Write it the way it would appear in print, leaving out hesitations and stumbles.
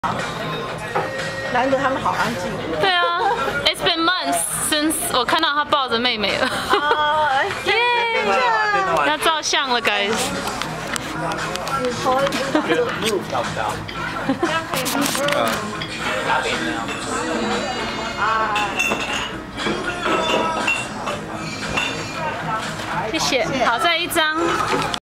难得他们好安静。 对啊，It's been months since 我看到他抱着妹妹了。 哦，哎，耶！ 要照相了，guys。 你头一直打住，这样可以吗？ 谢谢。好，再一张。